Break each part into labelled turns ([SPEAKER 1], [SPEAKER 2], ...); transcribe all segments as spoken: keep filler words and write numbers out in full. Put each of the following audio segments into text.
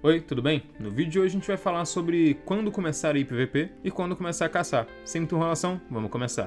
[SPEAKER 1] Oi, tudo bem? No vídeo de hoje a gente vai falar sobre quando começar a ir P V P e quando começar a caçar. Sem muita enrolação, vamos começar.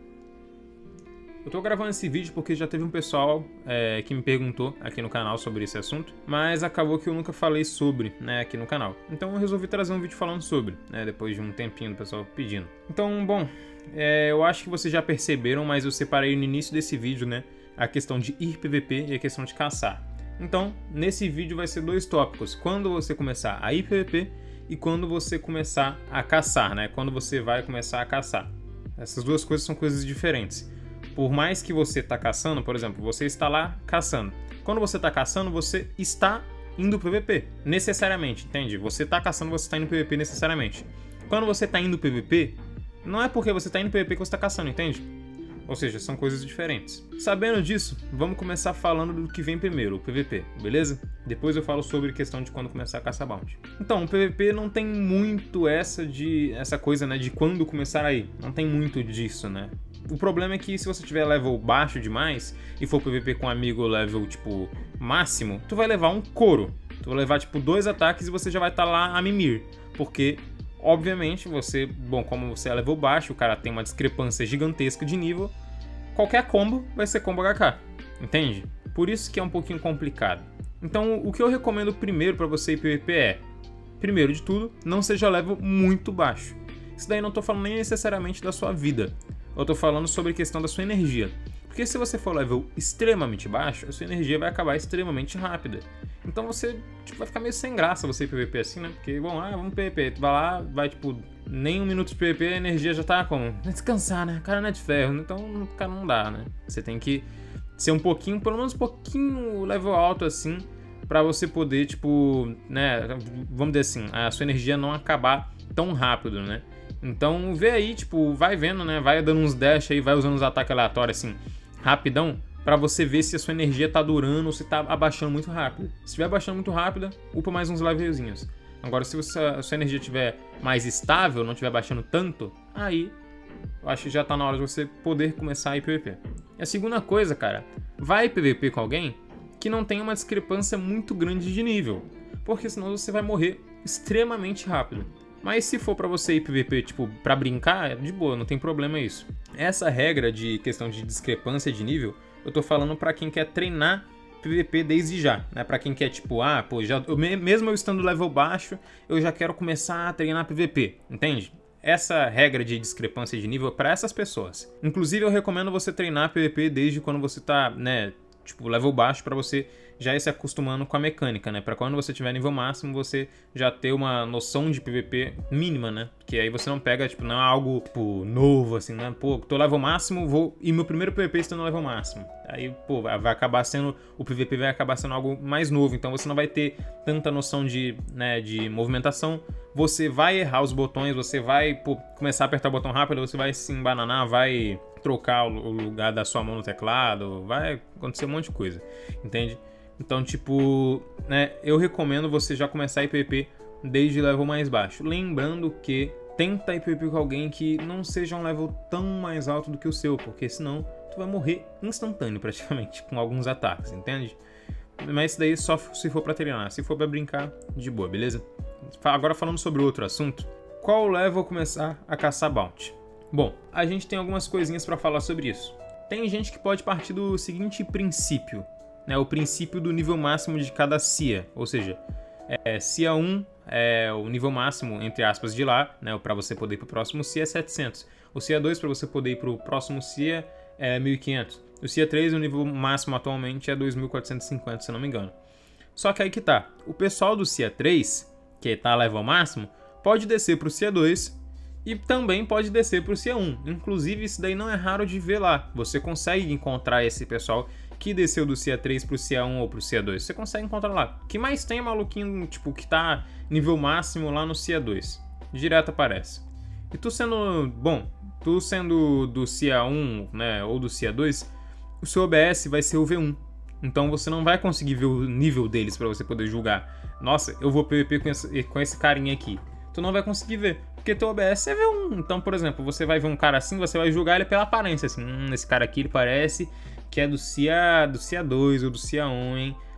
[SPEAKER 1] Eu tô gravando esse vídeo porque já teve um pessoal é, que me perguntou aqui no canal sobre esse assunto, mas acabou que eu nunca falei sobre, né, aqui no canal. Então eu resolvi trazer um vídeo falando sobre, né, depois de um tempinho do pessoal pedindo. Então, bom, é, eu acho que vocês já perceberam, mas eu separei no início desse vídeo, né, a questão de ir P V P e a questão de caçar. Então, nesse vídeo vai ser dois tópicos, quando você começar a ir P V P e quando você começar a caçar, né? Quando você vai começar a caçar. Essas duas coisas são coisas diferentes. Por mais que você está caçando, por exemplo, você está lá caçando. Quando você está caçando, você está indo P V P, necessariamente, entende? Você está caçando, você está indo P V P necessariamente. Quando você está indo P V P, não é porque você está indo P V P que você está caçando, entende? Ou seja, são coisas diferentes. Sabendo disso, vamos começar falando do que vem primeiro, o P V P, beleza? Depois eu falo sobre a questão de quando começar a caçar bounty. Então, o P V P não tem muito essa de essa coisa, né, de quando começar a ir. Não tem muito disso, né? O problema é que se você tiver level baixo demais e for P V P com um amigo level, tipo, máximo, tu vai levar um couro. Tu vai levar, tipo, dois ataques e você já vai estar lá a mimir. Porque, obviamente, você, bom, como você é level baixo, o cara tem uma discrepância gigantesca de nível, qualquer combo vai ser combo H K, entende? Por isso que é um pouquinho complicado. Então, o que eu recomendo primeiro para você ir P V P é, primeiro de tudo, não seja level muito baixo. Isso daí não tô falando nem necessariamente da sua vida, eu tô falando sobre a questão da sua energia. Porque se você for level extremamente baixo, a sua energia vai acabar extremamente rápida. Então você tipo, vai ficar meio sem graça você ir P V P assim, né? Porque, bom, ah, vamos P V P. Tu vai lá, vai tipo, nem um minuto de P V P, a energia já tá como? Descansar, né? O cara não é de ferro, então o cara não dá, né? Você tem que ser um pouquinho, pelo menos um pouquinho level alto assim, pra você poder, tipo, né? Vamos dizer assim, a sua energia não acabar tão rápido, né? Então vê aí, tipo, vai vendo, né? Vai dando uns dash aí, vai usando uns ataques aleatórios assim, rapidão, pra você ver se a sua energia tá durando ou se tá abaixando muito rápido. Se estiver abaixando muito rápido, upa mais uns levelzinhos. Agora, se você, a sua energia estiver mais estável, não estiver baixando tanto, aí eu acho que já tá na hora de você poder começar a ir P V P. E a segunda coisa, cara, vai P V P com alguém que não tenha uma discrepância muito grande de nível, porque senão você vai morrer extremamente rápido. Mas se for pra você ir P V P, tipo, pra brincar, de boa, não tem problema isso. Essa regra de questão de discrepância de nível, eu tô falando pra quem quer treinar P V P desde já, né? Pra quem quer, tipo, ah, pô, já, eu, mesmo eu estando level baixo, eu já quero começar a treinar P V P, entende? Essa regra de discrepância de nível é pra essas pessoas. Inclusive, eu recomendo você treinar P V P desde quando você tá, né, tipo, level baixo, pra você já ir se acostumando com a mecânica, né? Pra quando você tiver nível máximo, você já ter uma noção de P V P mínima, né? Que aí você não pega, tipo, não é algo, tipo, novo, assim, né? Pô, tô level máximo, vou... E meu primeiro P V P está no level máximo. Aí, pô, vai acabar sendo... O P V P vai acabar sendo algo mais novo, então você não vai ter tanta noção de, né, de movimentação. Você vai errar os botões, você vai, pô, começar a apertar o botão rápido, você vai se embananar, vai trocar o lugar da sua mão no teclado, vai acontecer um monte de coisa, entende? Então, tipo, né, eu recomendo você já começar a ir P V P desde level mais baixo. Lembrando que tenta ir P V P com alguém que não seja um level tão mais alto do que o seu, porque senão tu vai morrer instantâneo praticamente, com alguns ataques, entende? Mas isso daí só se for pra treinar, se for pra brincar, de boa, beleza? Agora falando sobre outro assunto, qual level começar a caçar bounty? Bom, a gente tem algumas coisinhas pra falar sobre isso. Tem gente que pode partir do seguinte princípio, né, o princípio do nível máximo de cada C I A, ou seja, é, C I A um é o nível máximo, entre aspas, de lá, né, para você poder ir para o próximo C I A é setecentos, o C I A dois para você poder ir para o próximo C I A é mil e quinhentos, o C I A três o nível máximo atualmente é dois mil quatrocentos e cinquenta, se não me engano. Só que aí que tá, o pessoal do C I A três, que tá level máximo, pode descer para o C I A dois e também pode descer para o C I A um, inclusive isso daí não é raro de ver lá, você consegue encontrar esse pessoal que desceu do C I A três pro C I A um ou pro C I A dois, você consegue encontrar lá. O que mais tem é maluquinho, tipo, que tá nível máximo lá no C I A dois. Direto aparece. E tu sendo, bom, tu sendo do C I A um, né, ou do C I A dois, o seu O B S vai ser o V um. Então você não vai conseguir ver o nível deles pra você poder julgar. Nossa, eu vou P V P com esse, com esse carinha aqui. Tu não vai conseguir ver, porque teu O B S é V um. Então, por exemplo, você vai ver um cara assim, você vai julgar ele pela aparência, assim, hum, esse cara aqui ele parece que é do C I A, do C I A dois ou do C I A um, hein?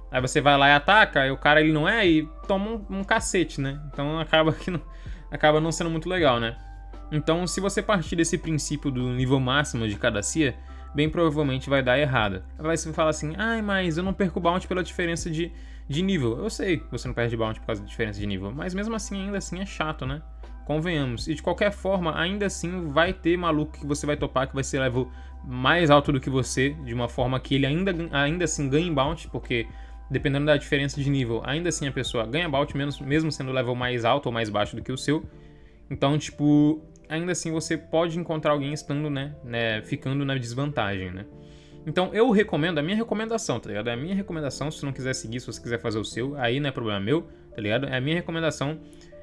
[SPEAKER 1] Aí você vai lá e ataca, e o cara ele não é e toma um, um cacete, né? Então acaba que não, acaba não sendo muito legal, né? Então se você partir desse princípio do nível máximo de cada C I A, bem provavelmente vai dar errado. Aí você fala assim, ai, mas eu não perco bounty pela diferença de, de nível. Eu sei que você não perde bounty por causa da diferença de nível, mas mesmo assim, ainda assim é chato, né? Convenhamos. E de qualquer forma, ainda assim vai ter maluco que você vai topar que vai ser level mais alto do que você, de uma forma que ele ainda, ainda assim ganha bounty, porque dependendo da diferença de nível, ainda assim a pessoa ganha bounty, mesmo sendo level mais alto ou mais baixo do que o seu. Então, tipo, ainda assim você pode encontrar alguém estando, né, né ficando na desvantagem, né? Então eu recomendo, a minha recomendação, tá ligado? É a minha recomendação, se você não quiser seguir, se você quiser fazer o seu, aí não é problema meu, tá ligado? É a minha recomendação.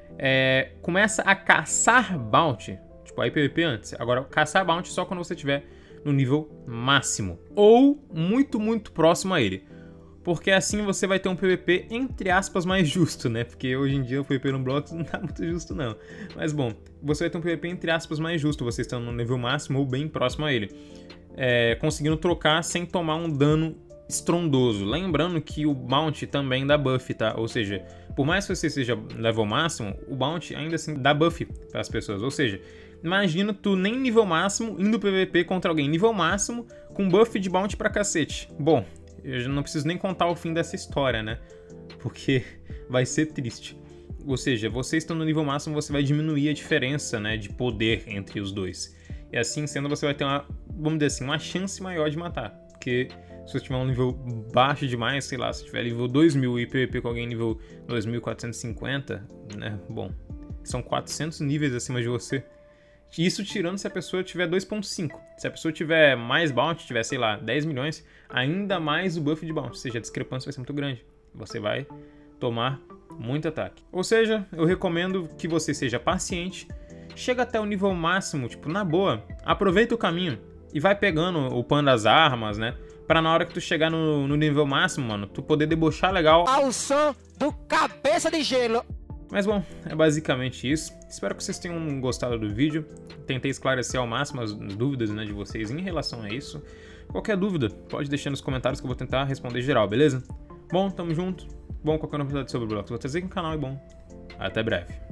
[SPEAKER 1] É, começa a caçar bounty, tipo aí P V P antes. Agora, caçar bounty só quando você estiver no nível máximo, ou muito, muito próximo a ele. Porque assim você vai ter um P V P, entre aspas, mais justo, né? Porque hoje em dia o P V P no Blox não tá muito justo, não. Mas bom, você vai ter um P V P, entre aspas, mais justo, você estando no nível máximo ou bem próximo a ele. É, conseguindo trocar sem tomar um dano estrondoso. Lembrando que o bounty também dá buff, tá? Ou seja, por mais que você seja level máximo, o bounty ainda assim dá buff para as pessoas. Ou seja, imagina tu nem nível máximo indo P V P contra alguém nível máximo com buff de bounty pra cacete. Bom, eu já não preciso nem contar o fim dessa história, né? Porque vai ser triste. Ou seja, você estando no nível máximo, você vai diminuir a diferença, né, de poder entre os dois. E assim sendo, você vai ter uma, vamos dizer assim, uma chance maior de matar. Porque se você tiver um nível baixo demais, sei lá, se tiver nível dois mil e P V P com alguém nível dois mil quatrocentos e cinquenta, né, bom, são quatrocentos níveis acima de você. Isso tirando se a pessoa tiver dois ponto cinco. Se a pessoa tiver mais bounty, tiver, sei lá, dez milhões, ainda mais o buff de bounty. Ou seja, a discrepância vai ser muito grande. Você vai tomar muito ataque. Ou seja, eu recomendo que você seja paciente, chega até o nível máximo, tipo, na boa, aproveita o caminho e vai pegando o pan das armas, né? Pra na hora que tu chegar no, no nível máximo, mano, tu poder debochar legal
[SPEAKER 2] ao som do Cabeça de Gelo.
[SPEAKER 1] Mas bom, é basicamente isso. Espero que vocês tenham gostado do vídeo. Tentei esclarecer ao máximo as dúvidas, né, de vocês em relação a isso. Qualquer dúvida, pode deixar nos comentários que eu vou tentar responder geral, beleza? Bom, tamo junto. Bom, qualquer novidade sobre o Blox, vou trazer aqui no canal e bom, até breve.